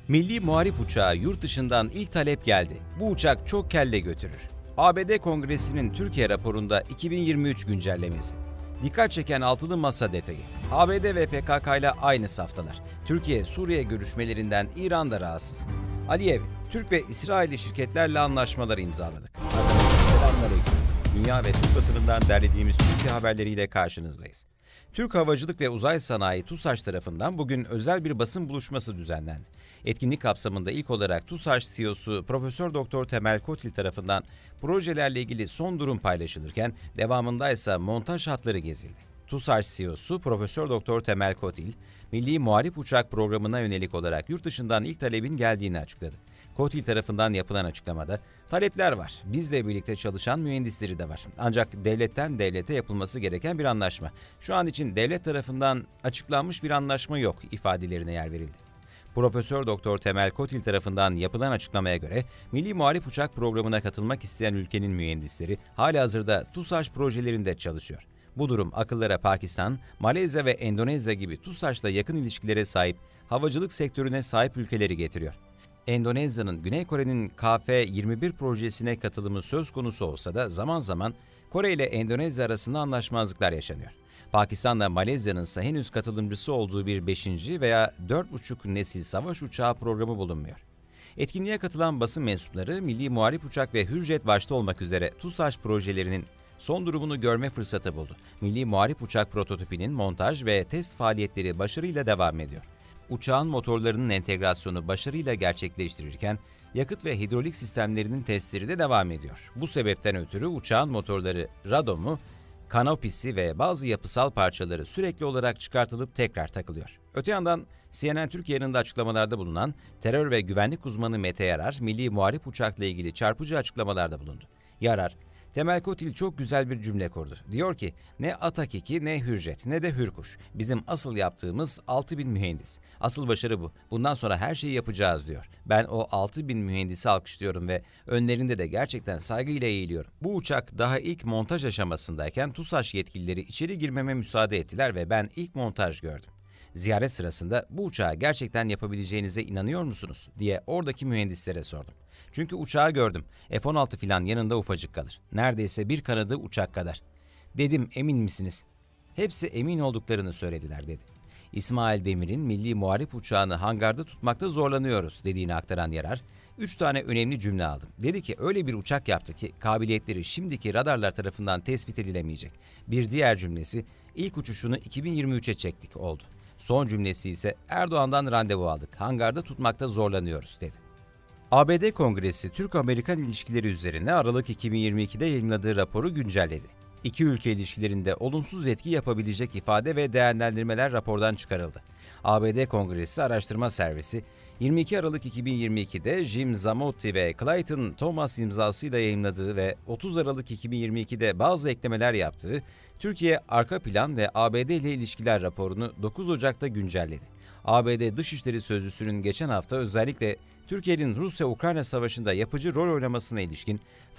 Milli Muharip Uçağı yurt dışından ilk talep geldi. Bu uçak çok kelle götürür. ABD Kongresi'nin Türkiye raporunda 2023 güncellemesi. Dikkat çeken altılı masa detayı. ABD ve PKK ile aynı saftalar. Türkiye-Suriye görüşmelerinden İran da rahatsız. Aliyev, Türk ve İsrailli şirketlerle anlaşmaları imzaladık. Selamünaleyküm. Dünya ve Türk basınından derlediğimiz Türkiye haberleriyle karşınızdayız. Türk Havacılık ve Uzay Sanayi TUSAŞ tarafından bugün özel bir basın buluşması düzenlendi. Etkinlik kapsamında ilk olarak TUSAŞ CEO'su Profesör Doktor Temel Kotil tarafından projelerle ilgili son durum paylaşılırken devamında ise montaj hatları gezildi. TUSAŞ CEO'su Profesör Doktor Temel Kotil, Milli Muharip Uçak programına yönelik olarak yurt dışından ilk talebin geldiğini açıkladı. Kotil tarafından yapılan açıklamada, talepler var, bizle birlikte çalışan mühendisleri de var. Ancak devletten devlete yapılması gereken bir anlaşma. Şu an için devlet tarafından açıklanmış bir anlaşma yok ifadelerine yer verildi. Profesör Doktor Temel Kotil tarafından yapılan açıklamaya göre Milli Muharip Uçak programına katılmak isteyen ülkenin mühendisleri halihazırda TUSAŞ projelerinde çalışıyor. Bu durum akıllara Pakistan, Malezya ve Endonezya gibi TUSAŞ'la yakın ilişkilere sahip havacılık sektörüne sahip ülkeleri getiriyor. Endonezya'nın Güney Kore'nin KF-21 projesine katılımı söz konusu olsa da zaman zaman Kore ile Endonezya arasında anlaşmazlıklar yaşanıyor. Pakistan'la Malezya'nın ise henüz katılımcısı olduğu bir 5. veya 4,5 nesil savaş uçağı programı bulunmuyor. Etkinliğe katılan basın mensupları Milli Muharip Uçak ve Hürjet başta olmak üzere TUSAŞ projelerinin son durumunu görme fırsatı buldu. Milli Muharip Uçak prototipinin montaj ve test faaliyetleri başarıyla devam ediyor. Uçağın motorlarının entegrasyonu başarıyla gerçekleştirirken yakıt ve hidrolik sistemlerinin testleri de devam ediyor. Bu sebepten ötürü uçağın motorları, radomu, kanopisi ve bazı yapısal parçaları sürekli olarak çıkartılıp tekrar takılıyor. Öte yandan CNN Türk yayınında açıklamalarda bulunan terör ve güvenlik uzmanı Mete Yarar, Milli Muharip Uçak'la ilgili çarpıcı açıklamalarda bulundu. Yarar, Temel Kotil çok güzel bir cümle kurdu. Diyor ki, ne Atakiki, ne Hürjet, ne de Hürkuş. Bizim asıl yaptığımız 6.000 mühendis. Asıl başarı bu. Bundan sonra her şeyi yapacağız diyor. Ben o 6.000 mühendisi alkışlıyorum ve önlerinde de gerçekten saygıyla eğiliyorum. Bu uçak daha ilk montaj aşamasındayken TUSAŞ yetkilileri içeri girmeme müsaade ettiler ve ben ilk montaj gördüm. Ziyaret sırasında bu uçağı gerçekten yapabileceğinize inanıyor musunuz diye oradaki mühendislere sordum. Çünkü uçağı gördüm. F-16 filan yanında ufacık kalır. Neredeyse bir kanadı uçak kadar. Dedim, emin misiniz? Hepsi emin olduklarını söylediler dedi. İsmail Demir'in Milli Muharip Uçağını hangarda tutmakta zorlanıyoruz dediğini aktaran Yarar, 3 tane önemli cümle aldım. Dedi ki öyle bir uçak yaptı ki kabiliyetleri şimdiki radarlar tarafından tespit edilemeyecek. Bir diğer cümlesi ilk uçuşunu 2023'e çektik oldu. Son cümlesi ise Erdoğan'dan randevu aldık. Hangarda tutmakta zorlanıyoruz dedi. ABD Kongresi Türk-Amerikan ilişkileri üzerine Aralık 2022'de yayınladığı raporu güncelledi. İki ülke ilişkilerinde olumsuz etki yapabilecek ifade ve değerlendirmeler rapordan çıkarıldı. ABD Kongresi Araştırma Servisi, 22 Aralık 2022'de Jim Zamotti ve Clayton Thomas imzasıyla yayınladığı ve 30 Aralık 2022'de bazı eklemeler yaptığı Türkiye Arka Plan ve ABD ile ilişkiler raporunu 9 Ocak'ta güncelledi. ABD Dışişleri Sözcüsü'nün geçen hafta özellikle Türkiye'nin Rusya-Ukrayna savaşında yapıcı rol oynamasına ilişkin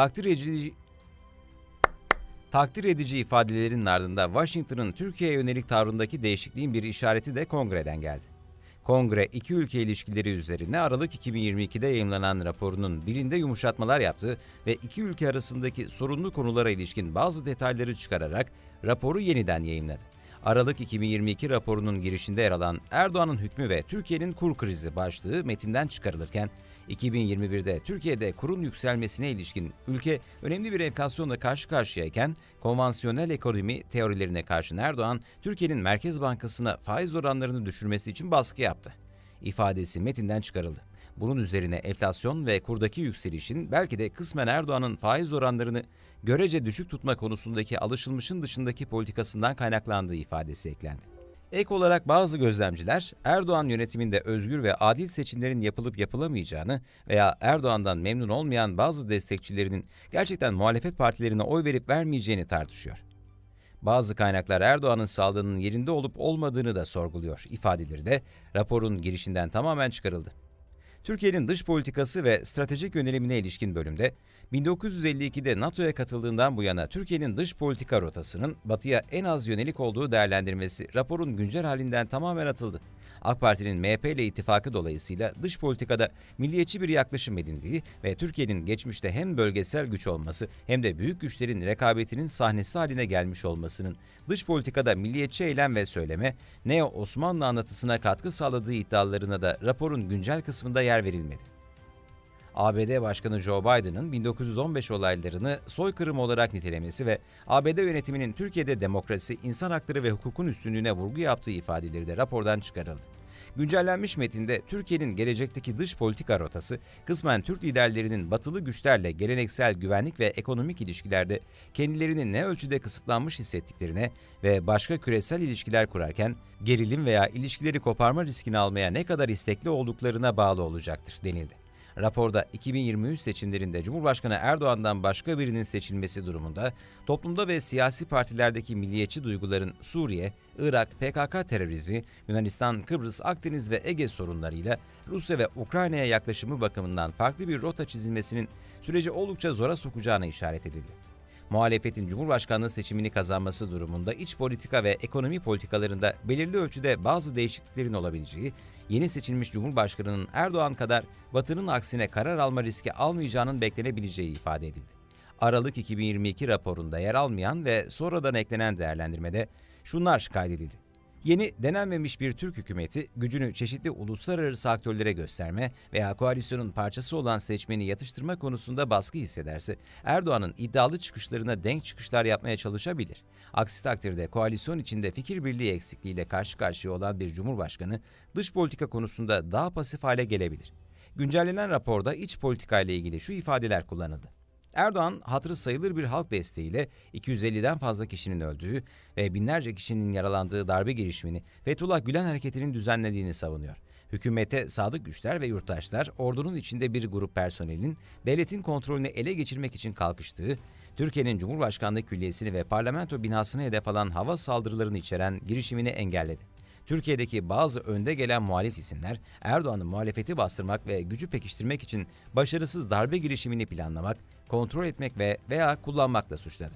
takdir edici ifadelerin ardında Washington'ın Türkiye'ye yönelik tavrındaki değişikliğin bir işareti de Kongre'den geldi. Kongre, iki ülke ilişkileri üzerine Aralık 2022'de yayımlanan raporunun dilinde yumuşatmalar yaptı ve iki ülke arasındaki sorunlu konulara ilişkin bazı detayları çıkararak raporu yeniden yayımladı. Aralık 2022 raporunun girişinde yer alan Erdoğan'ın hükmü ve Türkiye'nin kur krizi başlığı metinden çıkarılırken, 2021'de Türkiye'de kurun yükselmesine ilişkin ülke önemli bir enflasyonla karşı karşıyayken konvansiyonel ekonomi teorilerine karşı Erdoğan, Türkiye'nin Merkez Bankası'na faiz oranlarını düşürmesi için baskı yaptı. İfadesi metinden çıkarıldı. Bunun üzerine enflasyon ve kurdaki yükselişin belki de kısmen Erdoğan'ın faiz oranlarını görece düşük tutma konusundaki alışılmışın dışındaki politikasından kaynaklandığı ifadesi eklendi. Ek olarak bazı gözlemciler Erdoğan yönetiminde özgür ve adil seçimlerin yapılıp yapılamayacağını veya Erdoğan'dan memnun olmayan bazı destekçilerinin gerçekten muhalefet partilerine oy verip vermeyeceğini tartışıyor. Bazı kaynaklar Erdoğan'ın sağlığının yerinde olup olmadığını da sorguluyor ifadeleri de raporun girişinden tamamen çıkarıldı. Türkiye'nin dış politikası ve stratejik yönelimine ilişkin bölümde 1952'de NATO'ya katıldığından bu yana Türkiye'nin dış politika rotasının Batı'ya en az yönelik olduğu değerlendirmesi raporun güncel halinden tamamen atıldı. AK Parti'nin MHP ile ittifakı dolayısıyla dış politikada milliyetçi bir yaklaşım edindiği ve Türkiye'nin geçmişte hem bölgesel güç olması hem de büyük güçlerin rekabetinin sahnesi haline gelmiş olmasının dış politikada milliyetçi eylem ve söyleme, Neo-Osmanlı anlatısına katkı sağladığı iddialarına da raporun güncel kısmında yer verilmedi. ABD Başkanı Joe Biden'ın 1915 olaylarını soykırım olarak nitelemesi ve ABD yönetiminin Türkiye'de demokrasi, insan hakları ve hukukun üstünlüğüne vurgu yaptığı ifadeleri de rapordan çıkarıldı. Güncellenmiş metinde Türkiye'nin gelecekteki dış politika rotası, kısmen Türk liderlerinin batılı güçlerle geleneksel güvenlik ve ekonomik ilişkilerde kendilerini ne ölçüde kısıtlanmış hissettiklerine ve başka küresel ilişkiler kurarken gerilim veya ilişkileri koparma riskini almaya ne kadar istekli olduklarına bağlı olacaktır denildi. Raporda 2023 seçimlerinde Cumhurbaşkanı Erdoğan'dan başka birinin seçilmesi durumunda toplumda ve siyasi partilerdeki milliyetçi duyguların Suriye, Irak, PKK terörizmi, Yunanistan, Kıbrıs, Akdeniz ve Ege sorunlarıyla Rusya ve Ukrayna'ya yaklaşımı bakımından farklı bir rota çizilmesinin süreci oldukça zora sokacağına işaret edildi. Muhalefetin Cumhurbaşkanlığı seçimini kazanması durumunda iç politika ve ekonomi politikalarında belirli ölçüde bazı değişikliklerin olabileceği, yeni seçilmiş Cumhurbaşkanı'nın Erdoğan kadar Batı'nın aksine karar alma riski almayacağının beklenebileceği ifade edildi. Aralık 2022 raporunda yer almayan ve sonradan eklenen değerlendirmede şunlar kaydedildi. Yeni denenmemiş bir Türk hükümeti gücünü çeşitli uluslararası aktörlere gösterme veya koalisyonun parçası olan seçmeni yatıştırma konusunda baskı hissederse Erdoğan'ın iddialı çıkışlarına denk çıkışlar yapmaya çalışabilir. Aksi takdirde koalisyon içinde fikir birliği eksikliğiyle karşı karşıya olan bir cumhurbaşkanı dış politika konusunda daha pasif hale gelebilir. Güncellenen raporda iç politika ile ilgili şu ifadeler kullanıldı. Erdoğan, hatırı sayılır bir halk desteğiyle 250'den fazla kişinin öldüğü ve binlerce kişinin yaralandığı darbe girişimini Fethullah Gülen hareketinin düzenlediğini savunuyor. Hükümete sadık güçler ve yurttaşlar, ordunun içinde bir grup personelin devletin kontrolünü ele geçirmek için kalkıştığı, Türkiye'nin Cumhurbaşkanlığı Külliyesi'ni ve parlamento binasını hedef alan hava saldırılarını içeren girişimini engelledi. Türkiye'deki bazı önde gelen muhalif isimler, Erdoğan'ın muhalefeti bastırmak ve gücü pekiştirmek için başarısız darbe girişimini planlamak, kontrol etmek veya kullanmakla suçladı.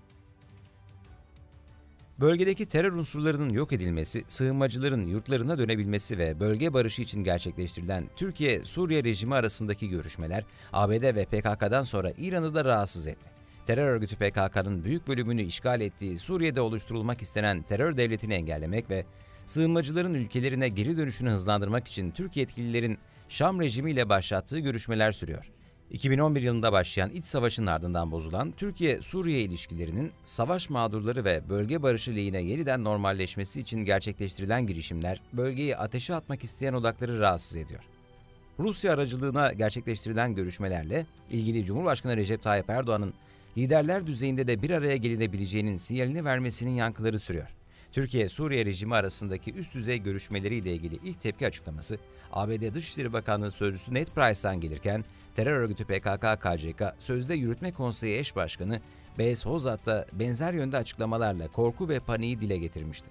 Bölgedeki terör unsurlarının yok edilmesi, sığınmacıların yurtlarına dönebilmesi ve bölge barışı için gerçekleştirilen Türkiye-Suriye rejimi arasındaki görüşmeler, ABD ve PKK'dan sonra İran'ı da rahatsız etti. Terör örgütü PKK'nın büyük bölümünü işgal ettiği Suriye'de oluşturulmak istenen terör devletini engellemek ve sığınmacıların ülkelerine geri dönüşünü hızlandırmak için Türk yetkililerin Şam rejimiyle başlattığı görüşmeler sürüyor. 2011 yılında başlayan iç savaşın ardından bozulan Türkiye-Suriye ilişkilerinin savaş mağdurları ve bölge barışı lehine yeniden normalleşmesi için gerçekleştirilen girişimler bölgeyi ateşe atmak isteyen odakları rahatsız ediyor. Rusya aracılığına gerçekleştirilen görüşmelerle ilgili Cumhurbaşkanı Recep Tayyip Erdoğan'ın liderler düzeyinde de bir araya gelinebileceğinin sinyalini vermesinin yankıları sürüyor. Türkiye-Suriye rejimi arasındaki üst düzey görüşmeleriyle ilgili ilk tepki açıklaması ABD Dışişleri Bakanlığı Sözcüsü Ned Price'tan gelirken terör örgütü PKK-KCK Sözde Yürütme Konseyi Eş Başkanı Beyaz Hozat da benzer yönde açıklamalarla korku ve paniği dile getirmişti.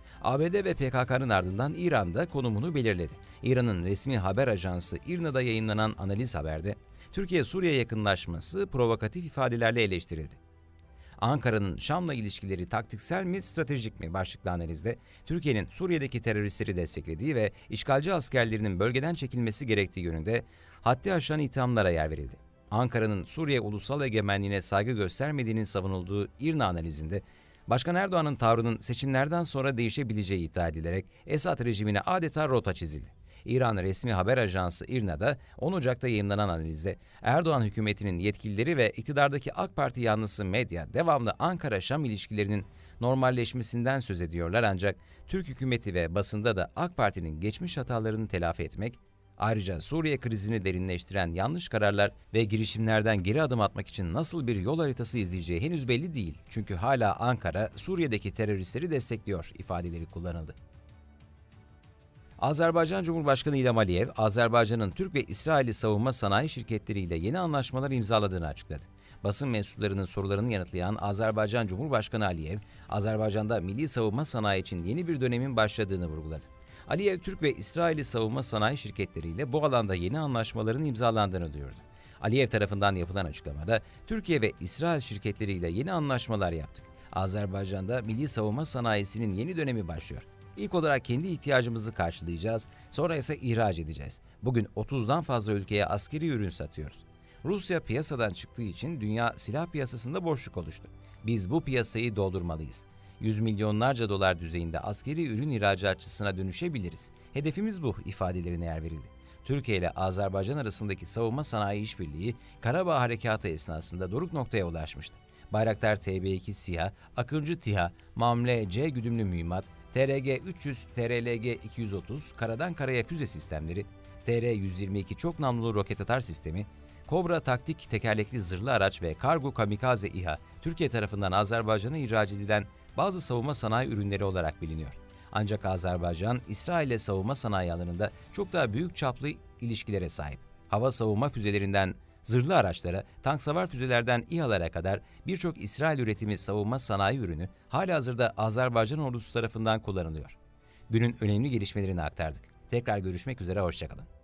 ABD ve PKK'nın ardından İran'da konumunu belirledi. İran'ın resmi haber ajansı İRNA'da yayınlanan analiz haberde Türkiye-Suriye yakınlaşması provokatif ifadelerle eleştirildi. Ankara'nın Şam'la ilişkileri taktiksel mi, stratejik mi başlıklı analizde Türkiye'nin Suriye'deki teröristleri desteklediği ve işgalci askerlerinin bölgeden çekilmesi gerektiği yönünde haddi aşan ithamlara yer verildi. Ankara'nın Suriye ulusal egemenliğine saygı göstermediğinin savunulduğu İRNA analizinde Başkan Erdoğan'ın tavrının seçimlerden sonra değişebileceği iddia edilerek Esad rejimine adeta rota çizildi. İran resmi haber ajansı İRNA'da 10 Ocak'ta yayınlanan analizde Erdoğan hükümetinin yetkilileri ve iktidardaki AK Parti yanlısı medya devamlı Ankara-Şam ilişkilerinin normalleşmesinden söz ediyorlar ancak Türk hükümeti ve basında da AK Parti'nin geçmiş hatalarını telafi etmek, ayrıca Suriye krizini derinleştiren yanlış kararlar ve girişimlerden geri adım atmak için nasıl bir yol haritası izleyeceği henüz belli değil. Çünkü hala Ankara Suriye'deki teröristleri destekliyor ifadeleri kullanıldı. Azerbaycan Cumhurbaşkanı İlham Aliyev, Azerbaycan'ın Türk ve İsrailli savunma sanayi şirketleriyle yeni anlaşmalar imzaladığını açıkladı. Basın mensuplarının sorularını yanıtlayan Azerbaycan Cumhurbaşkanı Aliyev, Azerbaycan'da milli savunma sanayi için yeni bir dönemin başladığını vurguladı. Aliyev, Türk ve İsrailli savunma sanayi şirketleriyle bu alanda yeni anlaşmaların imzalandığını duyurdu. Aliyev tarafından yapılan açıklamada, Türkiye ve İsrail şirketleriyle yeni anlaşmalar yaptık. Azerbaycan'da milli savunma sanayisinin yeni dönemi başlıyor. İlk olarak kendi ihtiyacımızı karşılayacağız, sonra ise ihraç edeceğiz. Bugün 30'dan fazla ülkeye askeri ürün satıyoruz. Rusya piyasadan çıktığı için dünya silah piyasasında boşluk oluştu. Biz bu piyasayı doldurmalıyız. Yüz milyonlarca dolar düzeyinde askeri ürün ihracatçısına dönüşebiliriz. Hedefimiz bu ifadelerine yer verildi. Türkiye ile Azerbaycan arasındaki savunma sanayi işbirliği Karabağ Harekatı esnasında doruk noktaya ulaşmıştı. Bayraktar TB2 SİHA, Akıncı TİHA, Mamle C güdümlü mühimmat, TRG-300, TRLG-230 karadan karaya füze sistemleri, TR-122 çok namlulu roket atar sistemi, Kobra taktik tekerlekli zırhlı araç ve kargo kamikaze İHA, Türkiye tarafından Azerbaycan'a ihraç edilen bazı savunma sanayi ürünleri olarak biliniyor. Ancak Azerbaycan, İsrail'le savunma sanayi alanında çok daha büyük çaplı ilişkilere sahip. Hava savunma füzelerinden zırhlı araçlara, tank savar füzelerden İHA'lara kadar birçok İsrail üretimi savunma sanayi ürünü halihazırda Azerbaycan ordusu tarafından kullanılıyor. Günün önemli gelişmelerini aktardık. Tekrar görüşmek üzere, hoşça kalın.